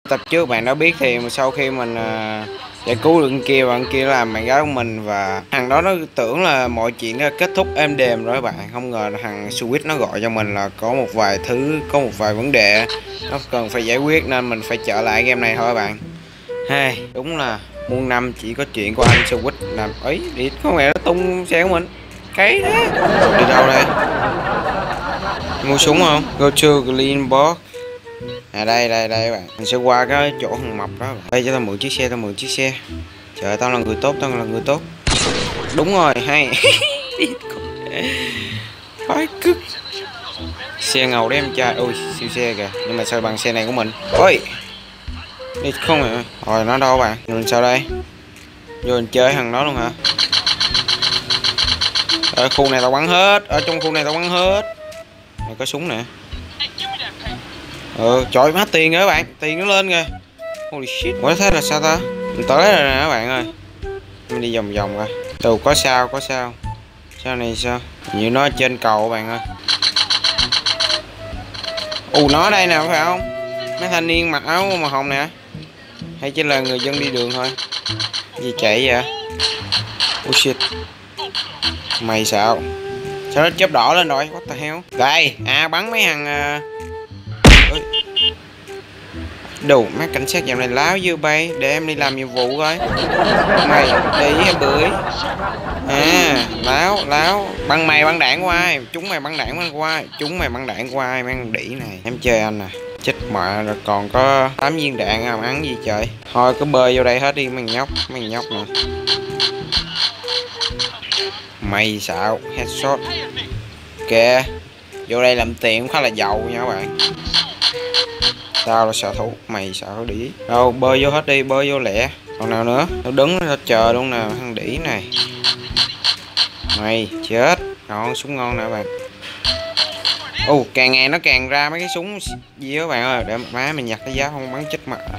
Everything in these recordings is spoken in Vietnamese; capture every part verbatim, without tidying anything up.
Tập trước bạn đã biết thì sau khi mình uh, giải cứu được kia, bạn kia làm bạn gái của mình, và thằng đó nó tưởng là mọi chuyện đã kết thúc êm đềm rồi các bạn. Không ngờ thằng Switch nó gọi cho mình là có một vài thứ, có một vài vấn đề nó cần phải giải quyết, nên mình phải trở lại game này thôi các bạn. Hey, đúng là muôn năm chỉ có chuyện của anh Switch làm ấy đi, có mẹ nó tung xe của mình cái đó. Đi đâu đây? Mua súng không? Go to Green Box. À đây đây đây các bạn, mình sẽ qua cái chỗ thằng mập đó. Đây cho tao mượn chiếc xe, tao mượn chiếc xe. Trời, tao là người tốt, tao là người tốt. Đúng rồi, hay. Phải cứt. Xe ngầu đấy em trai. Ôi siêu xe kìa, nhưng mà sao bằng xe này của mình. Ôi đi không à. Rồi nó đâu bạn, mình sao đây? Vô mình chơi thằng đó luôn hả? Ở khu này tao bắn hết, ở trong khu này tao bắn hết. Này có súng nè. Ừ, trời má tiền rồi các bạn, tiền nó lên kìa. Holy shit, ủa thế là sao ta? Mình tới rồi nè các bạn ơi. Mình đi vòng vòng coi. Từ có sao, có sao. Sao này sao? Như nó trên cầu các bạn ơi. Ù nó đây nè phải không? Mấy thanh niên mặc áo màu hồng nè. Hay chỉ là người dân đi đường thôi? Gì chạy vậy? Oh shit. Mày sao? Sao nó chớp đỏ lên rồi? What the hell? Đây, à bắn mấy thằng uh... đủ mấy cảnh sát dạo này láo dư bay, để em đi làm nhiệm vụ coi. Mày để ý em bưởi. À láo láo, bắn mày bắn đạn qua ai, chúng mày bắn đạn qua ai, chúng mày bắn đạn qua ai, mang đĩ này. Em chơi anh à, chết mẹ rồi, còn có tám viên đạn à, ăn gì trời. Thôi cứ bơi vô đây hết đi mấy nhóc, mấy nhóc nè. Mày xạo headshot kìa, vô đây làm tiền cũng khá là giàu nha các bạn. Tao là xạ thủ, mày xạo đĩ. Đâu bơi vô hết đi, bơi vô lẹ. Còn nào nữa, tao đứng nó chờ luôn nè, thằng đĩ này. Mày chết, ngon, súng ngon nè các bạn. Ồ, càng ngày nó càng ra mấy cái súng gì đó các bạn ơi, để má mày nhặt cái giá không bắn chết mặt.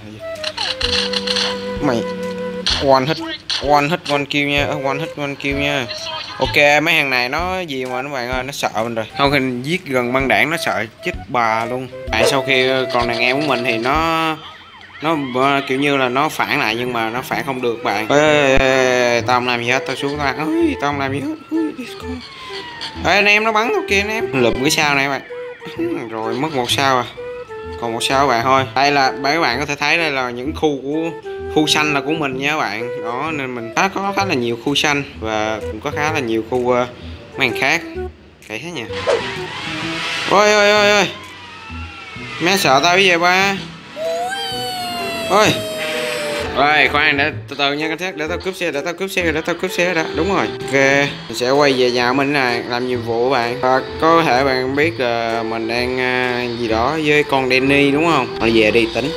Mày one hit, one hit one kill nha, one hit one kill nha. Ok, mấy hàng này nó gì mà các bạn ơi, nó sợ mình rồi. Không, khi giết gần băng đảng nó sợ chết bà luôn. Tại sau khi còn đàn em của mình thì nó nó kiểu như là nó phản lại, nhưng mà nó phản không được bạn. Ê, ê, ê, tao không làm gì hết, tao xuống tao ăn. Ôi, tao không làm gì hết. Ê, anh em nó bắn tao kìa anh em. Lụm cái sao này bạn. Rồi mất một sao à. Còn một sao bạn thôi. Đây là các bạn có thể thấy đây là những khu của khu xanh là của mình nha các bạn. Đó nên mình khá có khá là nhiều khu xanh và cũng có khá là nhiều khu uh, mấy hàng khác. Kệ thế nhỉ. Ôi ôi ôi ôi. Mẹ sợ tao cái gì ba. Ôi. Rồi khoan để từ từ nha cảnh sát, để tao cướp xe, để tao cướp xe, để tao cướp xe đó. Đúng rồi. Ok, mình sẽ quay về nhà mình này làm nhiệm vụ bạn. Và có thể bạn biết là mình đang uh, gì đó với con Danny đúng không? Thôi về đi tính.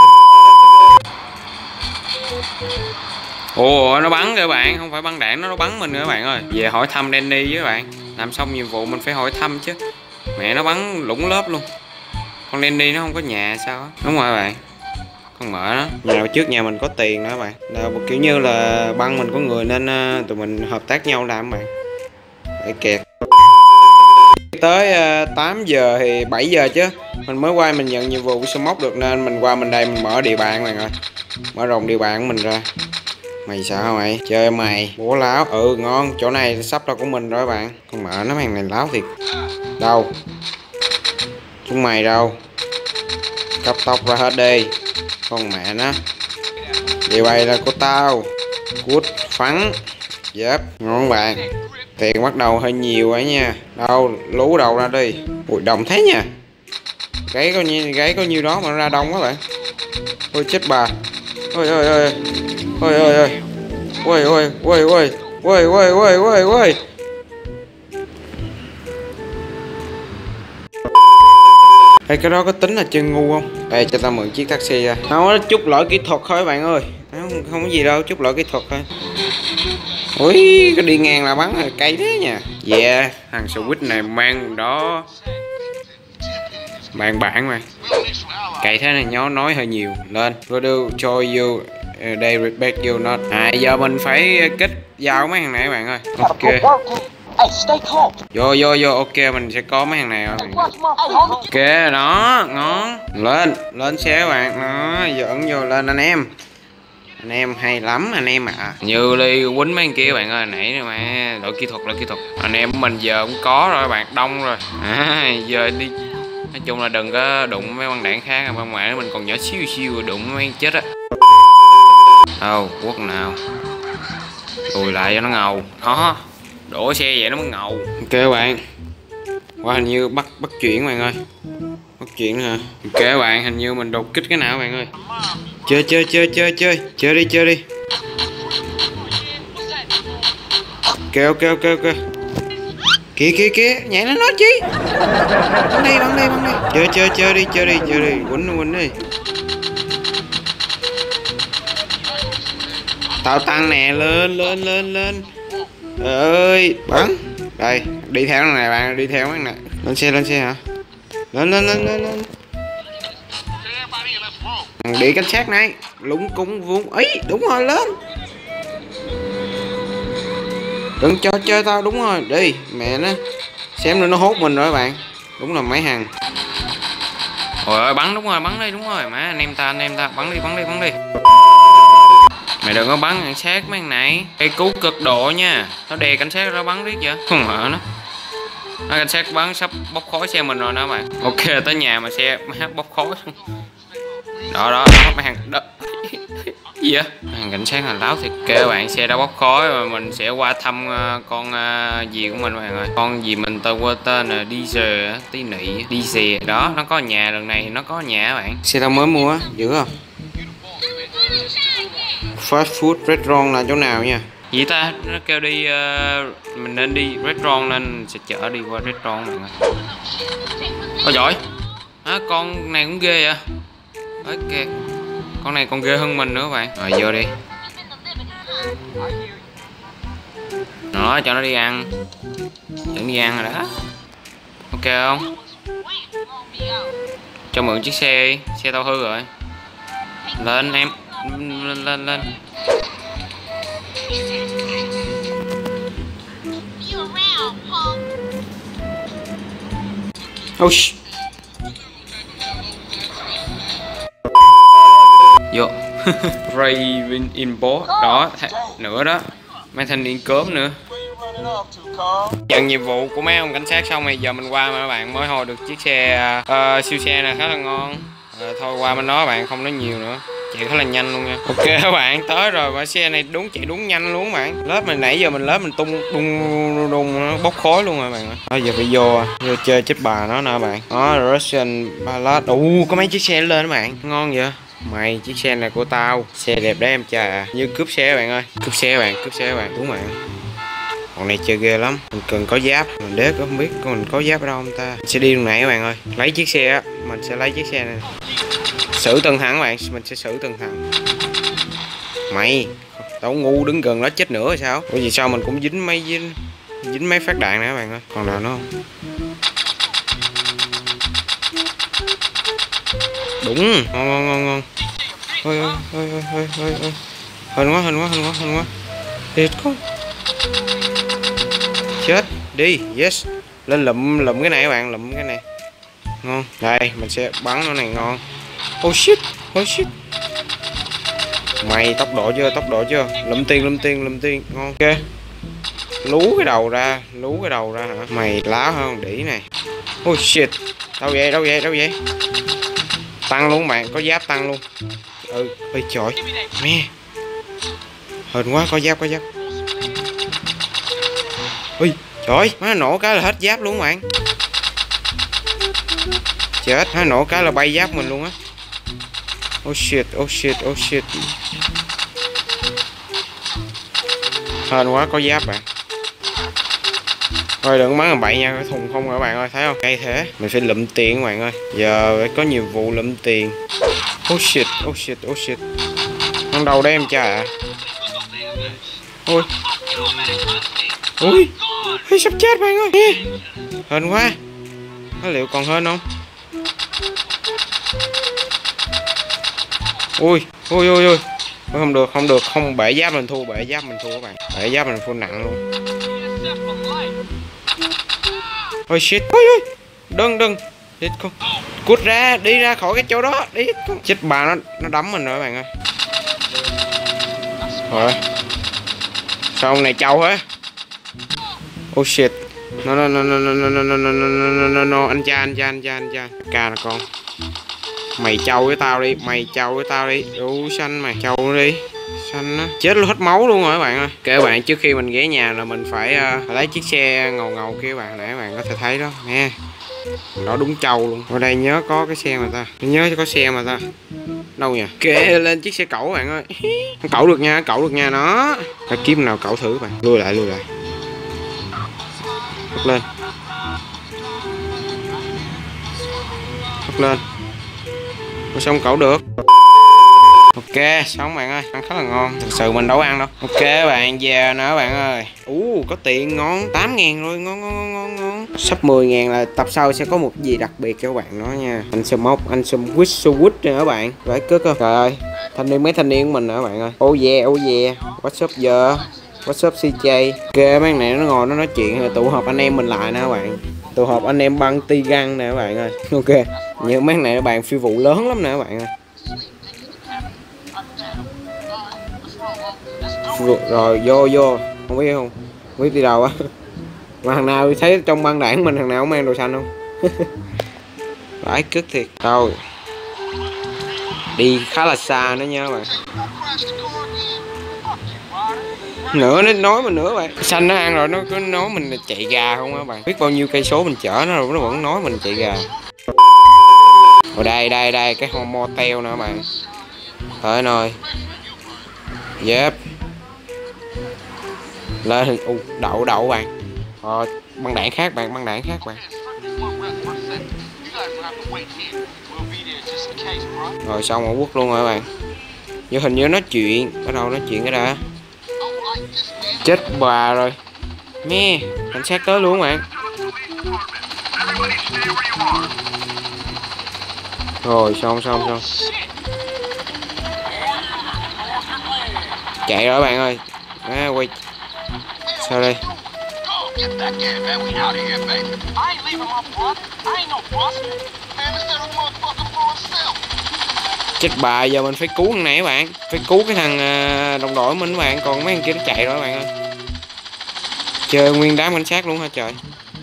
Ồ, nó bắn các bạn, không phải bắn đạn, nó nó bắn mình nữa các bạn ơi. Về hỏi thăm Danny với các bạn. Làm xong nhiệm vụ mình phải hỏi thăm chứ. Mẹ nó bắn lũng lớp luôn. Con Danny nó không có nhà sao á. Đúng rồi các bạn. Con mở nó. Nhà nào trước nhà mình có tiền nữa các bạn. Là kiểu như là băng mình có người nên uh, tụi mình hợp tác nhau làm các bạn. Để kẹt. Tới uh, tám giờ thì bảy giờ chứ. Mình mới qua mình nhận nhiệm vụ sẽ móc được, nên mình qua mình đây mình mở địa bàn này rồi. Mở rộng địa bàn của mình ra. Mày sao mày? Chơi mày. Bố láo. Ừ ngon. Chỗ này sắp là của mình rồi các bạn. Con mẹ nó màn này láo thiệt. Đâu? Chúng mày đâu? Cấp tóc ra hết đi. Con mẹ nó. Điều này là của tao. Cút phắn. Dép. Ngon bạn. Tiền bắt đầu hơi nhiều ấy nha. Đâu? Lú đầu ra đi. Ui đồng thế nha. Gáy có nhiêu, gáy có nhiêu đó mà nó ra đông quá bạn. Ôi chết bà. Ôi ôi ôi. Ôi ôi ôi. Ôi ôi ôi ôi. Ôi ôi ôi ôi ôi. Ê cái đó có tính là chân ngu không? Ê cho tao mượn chiếc taxi ra. Không, nó chút lỗi kỹ thuật thôi bạn ơi. Không, không có gì đâu, chút lỗi kỹ thuật thôi. Ui, cái đi ngang là bắn rồi, cay thế nha. Yeah, thằng Switch này mang đó. Bạn bạn mà. Cày thế này nhó nói hơi nhiều. Lên. Go do show you. They respect you not. À giờ mình phải kết giao mấy thằng này các bạn ơi. Ok. Hey, stay calm. Vô vô vô, ok mình sẽ có mấy thằng này rồi. Watch my face. Ok đó, ngon. Lên, lên xe các bạn. Đó, dẫn vô lên anh em. Anh em hay lắm anh em ạ. À. Như đi quýnh mấy thằng kia bạn ơi, nãy mà đội kỹ thuật đội kỹ thuật. Anh em của mình giờ cũng có rồi bạn, đông rồi. À, giờ đi. Nói chung là đừng có đụng mấy băng đảng khác, băng mẹ mình còn nhỏ xíu xíu đụng mấy chết á. Đâu, quốc nào. Lùi lại cho nó ngầu. Đó. Đổ xe vậy nó mới ngầu. Ok các bạn. Qua hình như bắt bắt chuyển bạn ơi. Bắt chuyển hả? Ok các bạn, hình như mình đột kích cái nào bạn ơi. Chơi chơi chơi chơi chơi, chơi đi chơi đi. Ok ok ok ok. Kìa kìa kìa, nhảy nó nói chi. Bắn đi bắn đi bắn đi. Chơi chơi chơi đi chơi đi chơi đi, quýnh quýnh đi. Tao tăng nè, lên lên lên lên. Trời ơi, bắn. Đây, đi theo này bạn, đi theo này. Lên xe lên xe hả? Lên lên lên lên lên. Đi cảnh sát này, lúng cúng vuông. Ấy, đúng rồi lên. Đừng cho chơi tao, đúng rồi, đi, mẹ nó. Xem nữa nó hốt mình rồi các bạn. Đúng là mấy hàng. Ôi ơi, bắn đúng rồi, bắn đi, đúng rồi. Má anh em ta, anh em ta, bắn đi, bắn đi, bắn đi. Mày đừng có bắn cảnh sát mấy thằng này. Cây cứu cực độ nha. Nó đè cảnh sát ra bắn riết vậy. Không hở nó. Nó cảnh sát bắn sắp bốc khói xe mình rồi đó bạn. Ok tới nhà mà xe bốc khói. Đó đó, đó mấy thằng đó. Gì vậy? Thằng cảnh sát là láo thiệt. Kêu bạn xe đã bốc khói và mình sẽ qua thăm uh, con uh, dì của mình bạn ơi. Con dì mình tao quên tên là đi giờ tí nị đi xè đó, nó có nhà lần này nó có nhà các bạn. Xe tao mới mua dữ không? Fast food restaurant là chỗ nào nha? Vậy ta nó kêu đi uh, mình nên đi restaurant nên sẽ chở đi qua restaurant bạn ơi. Ôi giỏi. À, con này cũng ghê vậy. Ok. Con này còn ghê hơn mình nữa bạn. Rồi vô đi. Đó cho nó đi ăn. Dẫn đi ăn rồi đó. Ok không? Cho mượn chiếc xe đi. Xe tao hư rồi. Lên em. Lên lên lên. Oh shit. Vô. Raven Import đó nữa đó. Mấy thanh niên cớm nữa. Nhận nhiệm vụ của mấy ông cảnh sát xong rồi giờ mình qua mà các bạn mới hồi được chiếc xe uh, siêu xe này khá là ngon. Uh, thôi qua bên đó bạn không nói nhiều nữa. Chạy khá là nhanh luôn nha. Ok các bạn tới rồi và xe này đúng chạy đúng nhanh luôn bạn. Lớp mình nãy giờ mình lớp mình tung đung đung nó bốc khói luôn rồi bạn ơi. Bây giờ phải vô vô chơi chết bà nó nè bạn. Đó Russian Ballad. Ù có mấy chiếc xe lên các bạn. Ngon vậy. Mày chiếc xe này của tao. Xe đẹp đấy em chà. Như cướp xe các bạn ơi. Cướp xe các bạn, cướp xe các bạn. Đúng bạn. Còn này chơi ghê lắm. Mình cần có giáp. Mình đế có không biết mình có giáp ở đâu không ta. Mình sẽ đi đường này các bạn ơi. Lấy chiếc xe á. Mình sẽ lấy chiếc xe này. Xử từng thằng các bạn. Mình sẽ xử từng thằng. Mày tao ngu đứng gần nó chết nữa rồi sao. Ủa gì sao mình cũng dính mấy dính, dính mấy phát đạn nè các bạn ơi. Còn nào nữa không? Đúng. Ngon ngon ngon ngon. Ôi ôi ôi ôi ôi ôi ôi. Hình quá hình quá hình quá hình quá. Thiệt quá. Chết đi. Yes. Lên lụm lụm cái này các bạn. Lụm cái này. Ngon. Đây mình sẽ bắn nó này ngon. Oh shit. Oh shit. Mày tốc độ chưa, tốc độ chưa? Lụm tiền, lụm tiền, lụm tiền. Ngon. Ok. Lú cái đầu ra, lú cái đầu ra hả? Mày láo hơn đĩ này. Oh shit. Đâu vậy, đâu vậy, đâu vậy? Tăng luôn bạn, có giáp tăng luôn. Ừ, ơi trời. Mẹ. Hên quá, có giáp, có giáp. Ui, trời, má nổ cái là hết giáp luôn bạn. Chết, má nổ cái là bay giáp mình luôn á. Oh shit, oh shit, oh shit. Hên quá có giáp bạn. Thôi đừng bắn làm bậy nha, cái thùng không các bạn ơi, thấy không? Cây thế. Mình phải lụm tiền các bạn ơi. Giờ phải có nhiệm vụ lụm tiền. Oh shit, oh shit, oh shit. Con đầu đây em cha ạ. Ôi. Ui. Ôi sắp chết bạn ơi. Hên quá. Nó liệu còn hên không? Ui, ui ui ui. Không được, không được, không bể giáp mình thua, bể giáp mình thua các bạn. Bể giáp mình thua nặng luôn. Ôi shit. Ôi ôi. Đừng đừng. Đi con. Cút ra, đi ra khỏi cái chỗ đó, đi con. Chết bà, nó nó đấm mình rồi các bạn ơi. Rồi. Sao ông này trâu hả? Oh shit. No no no no no no no no no no no no anh cha anh cha anh cha anh cha. Ca là con. Mày trâu với tao đi, mày trâu với tao đi. Đủ xanh mày trâu đi. Xanh á. Chết luôn, hết máu luôn rồi các bạn ơi. Kể các bạn, trước khi mình ghé nhà là mình phải uh, lấy chiếc xe ngầu ngầu kia các bạn, để các bạn có thể thấy đó nghe. Nó đúng trâu luôn. Ở đây nhớ có cái xe mà ta. Nhớ có xe mà ta. Đâu nhỉ? Kệ lên chiếc xe cẩu bạn ơi. Cẩu được nha, cẩu được nha nó. Phải kiếm nào cẩu thử bạn. Lui lại, lui lại. Bắt lên. Bắt lên. Mà sao không cẩu được? Ok, xong bạn ơi, ăn khá là ngon. Thực sự mình đâu có ăn đâu. Ok bạn, về nữa bạn ơi. Ú, uh, có tiền ngon, tám ngàn rồi, ngon ngon ngon ngon. Sắp mười ngàn là tập sau sẽ có một gì đặc biệt cho các bạn đó nha. Anh Smoke, anh Smoke, Smoke nữa các bạn. Phải cất cơ. Trời ơi, thanh niên mấy thanh niên của mình nữa các bạn ơi. Oh yeah, oh yeah. What's up giờ? What's up xê gi? Ok, mấy này nó ngồi nó nói chuyện rồi tụ họp anh em mình lại nè các bạn. Tụ họp anh em băng ti găng nè các bạn ơi. Ok, những mấy này bạn phi vụ lớn lắm nè các bạn ơi. Rồi vô vô, không biết không, không biết đi đâu á. Mà thằng nào thấy trong băng đảng mình thằng nào cũng mang đồ xanh không? Phải cứt thiệt. Rồi đi khá là xa nữa nha các bạn. Nữa nó nói mình nữa bạn. Xanh nó ăn rồi nó cứ nói mình là chạy gà không á các bạn. Biết bao nhiêu cây số mình chở nó rồi nó vẫn nói mình chạy gà. Ở đây đây đây cái motel nữa các bạn. Thôi rồi. Yep. Lên uh, đậu đậu bạn. Ờ, băng đạn khác bạn, băng đạn khác bạn. Rồi xong ở quốc luôn rồi các bạn. Như hình như nói chuyện, bắt đầu nói chuyện cái đã. Chết bà rồi. Nghe, cảnh sát tới luôn bạn. Rồi xong xong xong. Chạy rồi bạn ơi. À, quay. Sao đây? Chết bà, giờ mình phải cứu thằng này các bạn. Phải cứu cái thằng đồng đội mình các bạn. Còn mấy thằng kia nó chạy rồi các bạn ơi. Chơi nguyên đám cảnh sát luôn hả trời.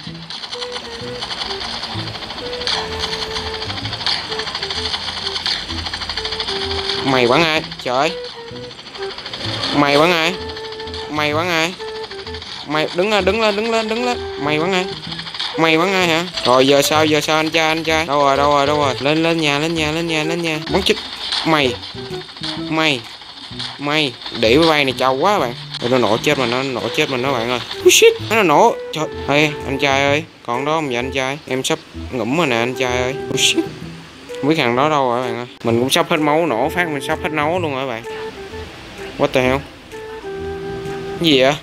Mày bắn ai? Trời. Mày bắn ai? Mày bắn ai? Mày đứng lên, đứng lên, đứng lên, đứng lên. Mày bắn ai? Mày bắn ai hả? Rồi giờ sao, giờ sao anh trai, anh trai? Đâu rồi, đâu rồi, đâu rồi? Lên lên nhà, lên nhà, lên nhà, lên nhà. Bắn chết. Mày. Mày. Mày. Để máy bay này trâu quá bạn. Nó nổ chết mình, nó nổ chết mình đó bạn ơi. Oh shit, nó nổ. Trời. Ê, anh trai ơi, còn đó không vậy anh trai? Em sắp ngủm rồi nè anh trai ơi. Oh shit. Không biết thằng đó đâu rồi bạn ơi. Mình cũng sắp hết máu, nổ phát mình sắp hết máu luôn rồi bạn. What the hell? Cái gì vậy?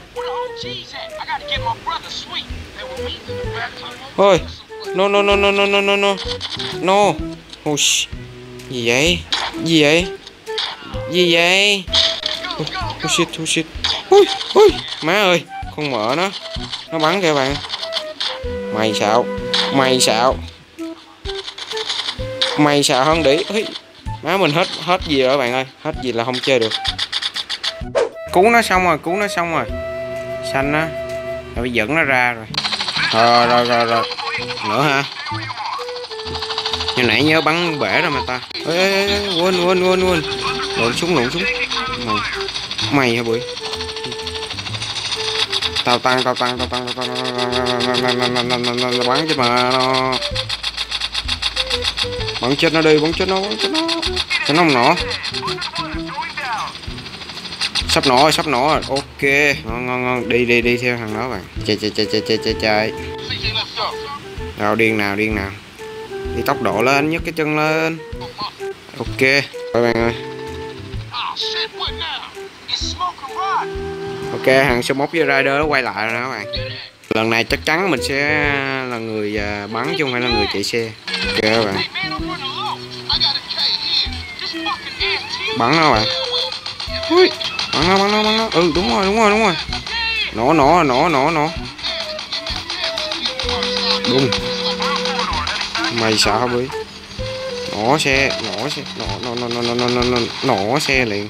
Ôi. No no no no no no no no. No. Oh shit. Gì vậy? Gì vậy? Gì vậy? Oh, oh shit, oh shit. Ui, ui. Má ơi, con mợ nó. Nó bắn kìa bạn. Mày xạo. Mày xạo. Mày xạo hơn đi. Ui. Má mình hết hết gì rồi bạn ơi. Hết gì là không chơi được. Cứu nó xong rồi, cứu nó xong rồi. Xanh á. Rồi phải dẫn nó ra rồi. Rồi rồi rồi rồi. Nữa hả? Như nãy nhớ bắn bể rồi mà ta. Ê, ê, ê, quên quên quên quên. Lộn súng lộn súng. Mày, mày hả bụi? Tao tăng tao tăng tao tăng tao tăng bắn chứ mà nó. Bắn chết nó đi, bắn chết nó, bắn chết nó. Sao nó không nổ? Sắp nổ rồi, sắp nổ rồi. Ok. Ngon ngon ngon, đi đi đi theo thằng đó bạn. Chạy chạy chạy chạy chạy chạy chạy. Rồi điên nào, điên nào. Đi tốc độ lên, nhấc cái chân lên. Ok. Rồi bạn ơi. Ok, thằng Smoke với Rider nó quay lại rồi đó các bạn. Lần này chắc chắn mình sẽ là người bắn chứ không phải là người chạy xe. Ok các bạn. Bắn nó bạn. Ui, bắn nó, bắn nó, bắn nó. Ừ, đúng rồi, đúng rồi, đúng rồi. Nổ, nổ, nổ, nổ, nổ. Đúng. Mày sợ hả Bí? Nổ xe, nổ xe, nổ nổ nổ nổ nổ nổ nổ nổ xe liền.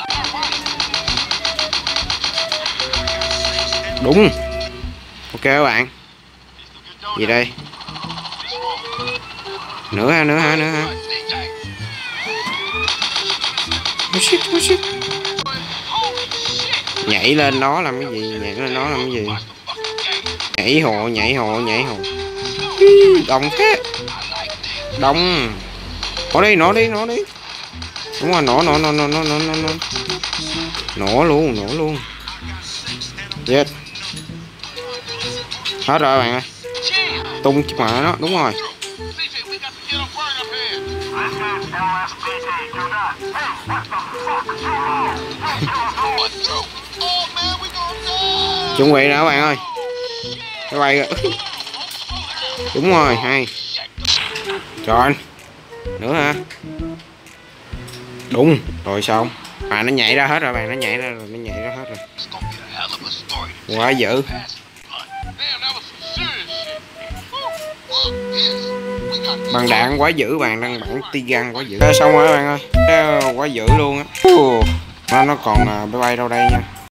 Đúng. Ok các bạn. Gì đây? Nữa ha, nữa ha, nữa ha. Oh shit, oh shit. Nhảy lên nó làm cái gì? Nhảy lên nó làm cái gì? Nhảy hồ, nhảy hồ, nhảy hồ. Đông thế. Đông. Nổ đi, nổ đi, nổ đi. Đúng rồi, nổ, nổ, nổ, nổ, nổ, nổ, nổ. Nổ luôn, nổ luôn. Yes. Hết rồi bạn ơi. Tung chiếc mã nó, đúng rồi. Chuẩn bị nữa bạn ơi. Cái bay rồi. Đúng rồi, hay. Rồi. Nữa hả? Đúng. Rồi xong. À nó nhảy ra hết rồi bạn, nó nhảy ra rồi, nó nhảy ra hết rồi. Quá dữ. Bằng đạn quá dữ bạn, đang bản Tigan quá dữ. Xong rồi bạn ơi. Quá dữ luôn á. Nó nó còn bay bay đâu đây nha.